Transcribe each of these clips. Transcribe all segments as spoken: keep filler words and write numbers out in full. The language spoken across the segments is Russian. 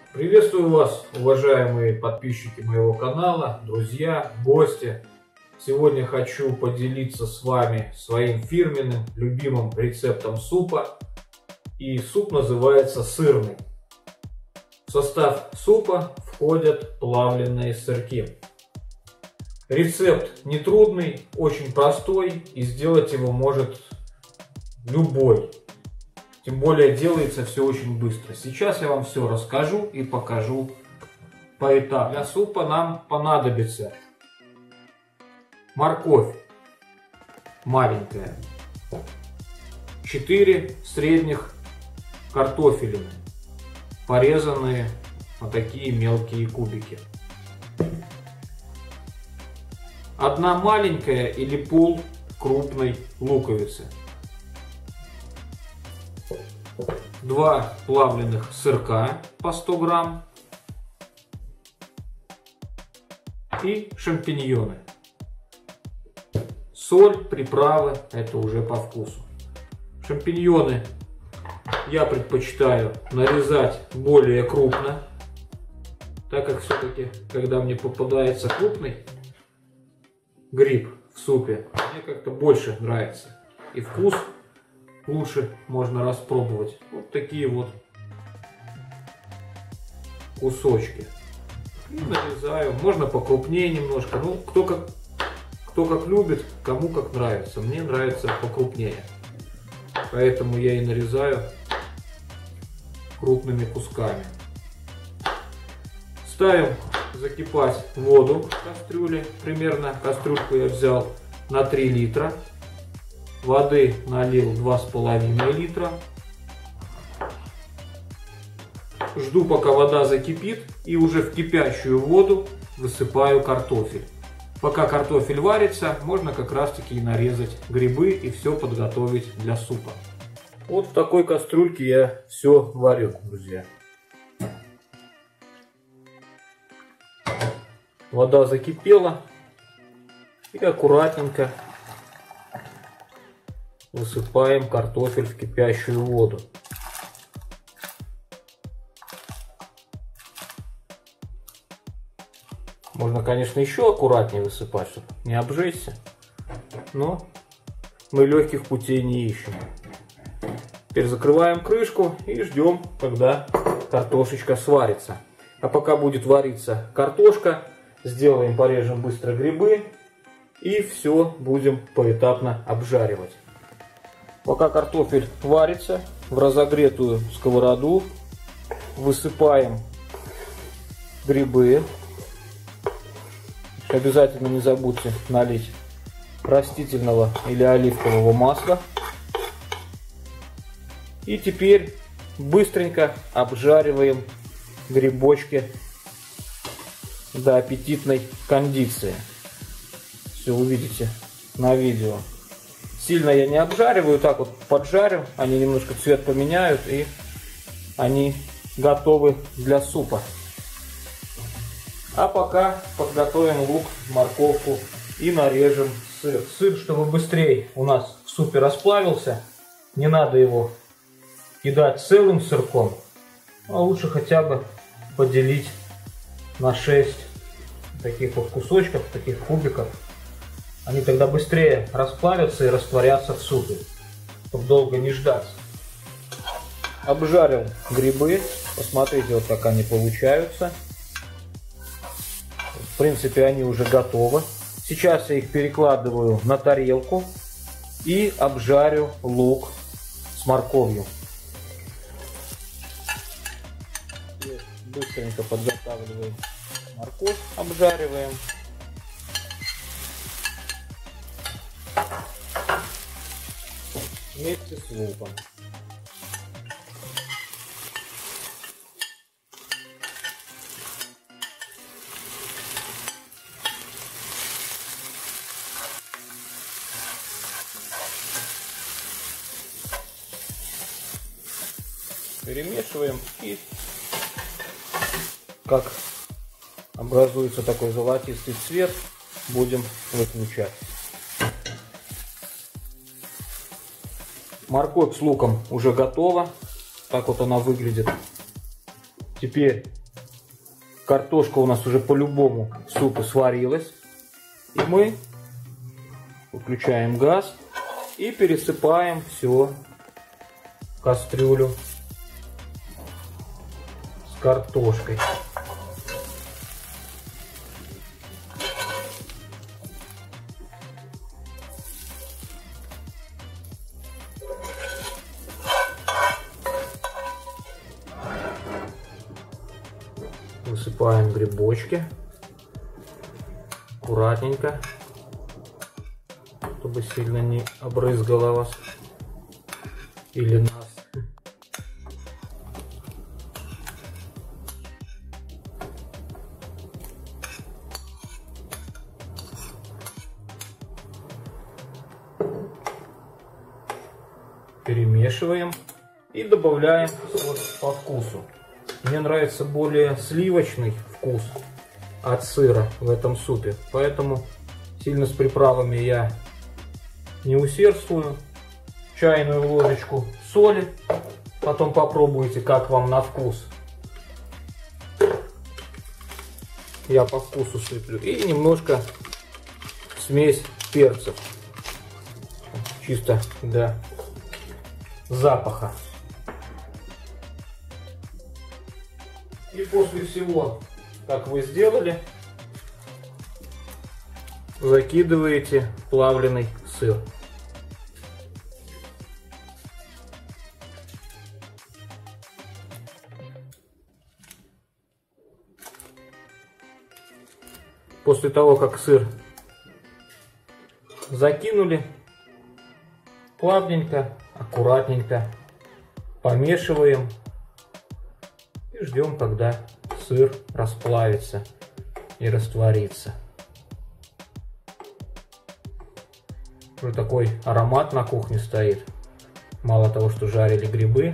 Приветствую вас, уважаемые подписчики моего канала, друзья, гости. Сегодня хочу поделиться с вами своим фирменным, любимым рецептом супа. И суп называется сырный. В состав супа входят плавленые сырки. Рецепт нетрудный, очень простой, и сделать его может любой. Тем более делается все очень быстро. Сейчас я вам все расскажу и покажу поэтапно. Для супа нам понадобится морковь маленькая, четыре средних картофелины, порезанные на такие мелкие кубики, одна маленькая или пол крупной луковицы, два плавленых сырка по сто грамм и шампиньоны. Соль, приправы, это уже по вкусу. Шампиньоны я предпочитаю нарезать более крупно, так как все-таки, когда мне попадается крупный гриб в супе, мне как-то больше нравится. И вкус лучше можно распробовать. Вот такие вот кусочки. И нарезаю. Можно покрупнее немножко. Ну, кто как, кто как любит, кому как нравится. Мне нравится покрупнее. Поэтому я и нарезаю крупными кусками. Ставим закипать воду в кастрюле. Примерно кастрюльку я взял на три литра. Воды налил два с половиной литра. Жду, пока вода закипит, и уже в кипящую воду высыпаю картофель. Пока картофель варится, можно как раз таки и нарезать грибы и все подготовить для супа. Вот в такой кастрюльке я все варю, друзья. Вода закипела, и аккуратненько высыпаем картофель в кипящую воду. Можно, конечно, еще аккуратнее высыпать, чтобы не обжечься, но мы легких путей не ищем. Теперь закрываем крышку и ждем, когда картошечка сварится. А пока будет вариться картошка, сделаем, порежем быстро грибы и все будем поэтапно обжаривать. Пока картофель варится, в разогретую сковороду высыпаем грибы. Обязательно не забудьте налить растительного или оливкового масла. И теперь быстренько обжариваем грибочки до аппетитной кондиции. Все увидите на видео. Сильно я не обжариваю, так вот поджарю, они немножко цвет поменяют, и они готовы для супа. А пока подготовим лук, морковку и нарежем сыр. Сыр, чтобы быстрее у нас в супе расплавился, не надо его кидать целым сырком, а лучше хотя бы поделить на шесть таких вот кусочков, таких кубиков. Они тогда быстрее расплавятся и растворятся в супе, чтобы долго не ждать. Обжарил грибы. Посмотрите, вот как они получаются. В принципе, они уже готовы. Сейчас я их перекладываю на тарелку и обжарю лук с морковью. Быстренько подготавливаем морковь, обжариваем. Вместе с луком. Перемешиваем, и как образуется такой золотистый цвет, будем выключать. Морковь с луком уже готова. Так вот она выглядит. Теперь Картошка у нас уже по-любому в супе сварилась. И мы выключаем газ и пересыпаем все в кастрюлю с картошкой. Высыпаем грибочки аккуратненько, чтобы сильно не обрызгало вас или нас. Перемешиваем и добавляем соус по вкусу. Мне нравится более сливочный вкус от сыра в этом супе, поэтому сильно с приправами я не усердствую. Чайную ложечку соли, потом попробуйте, как вам на вкус. Я по вкусу сыплю. И немножко смесь перцев, чисто для запаха. И после всего, как вы сделали, закидываете плавленый сыр. После того, как сыр закинули, плавненько, аккуратненько помешиваем. И ждем, когда сыр расплавится и растворится. Уже такой аромат на кухне стоит. Мало того, что жарили грибы,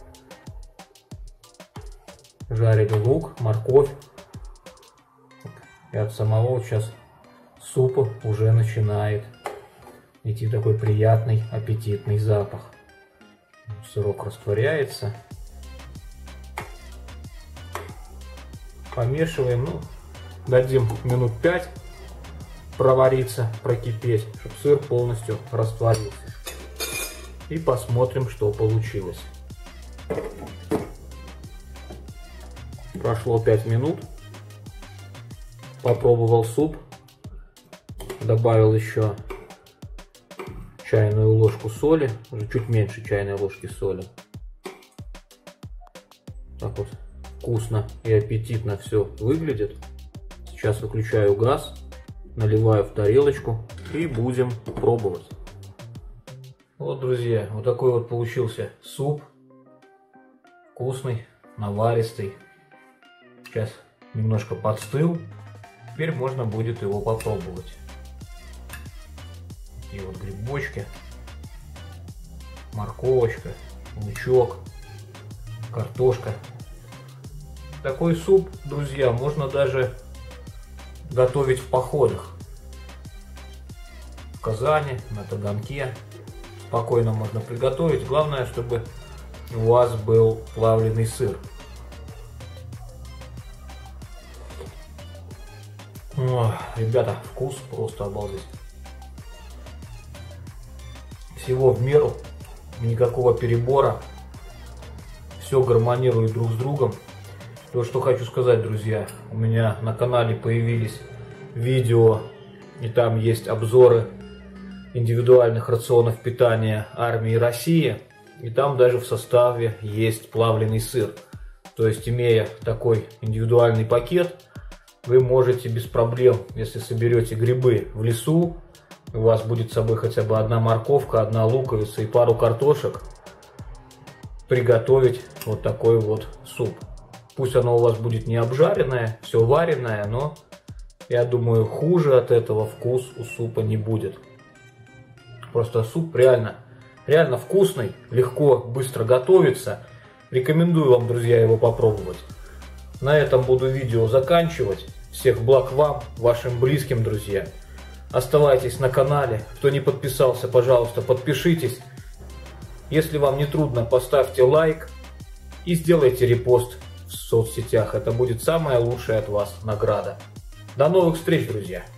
жарили лук, морковь. И от самого сейчас супа уже начинает идти такой приятный, аппетитный запах. Сырок растворяется. Помешиваем, ну, дадим минут пять провариться, прокипеть, чтобы сыр полностью растворился. И посмотрим, что получилось. Прошло пять минут. Попробовал суп. Добавил еще чайную ложку соли, уже чуть меньше чайной ложки соли. Так вот. Вкусно и аппетитно все выглядит. Сейчас выключаю газ, наливаю в тарелочку и будем пробовать. Вот, друзья, вот такой вот получился суп. Вкусный, наваристый. Сейчас немножко подстыл. Теперь можно будет его попробовать. Такие вот грибочки, морковочка, лучок, картошка. Такой суп, друзья, можно даже готовить в походах. В Казани, на Таганке. Спокойно можно приготовить. Главное, чтобы у вас был плавленый сыр. О, ребята, вкус просто обалдеть. Всего в меру, никакого перебора. Все гармонирует друг с другом. То, что хочу сказать, друзья, у меня на канале появились видео, и там есть обзоры индивидуальных рационов питания армии России, и там даже в составе есть плавленый сыр. То есть, имея такой индивидуальный пакет, вы можете без проблем, если соберете грибы в лесу, у вас будет с собой хотя бы одна морковка, одна луковица и пару картошек, приготовить вот такой вот суп. Пусть оно у вас будет не обжаренное, все вареное, но я думаю, хуже от этого вкус у супа не будет. Просто суп реально, реально вкусный, легко, быстро готовится. Рекомендую вам, друзья, его попробовать. На этом буду видео заканчивать. Всех благ вам, вашим близким, друзья. Оставайтесь на канале. Кто не подписался, пожалуйста, подпишитесь. Если вам не трудно, поставьте лайк и сделайте репост в соцсетях. Это будет самая лучшая от вас награда. До новых встреч, друзья!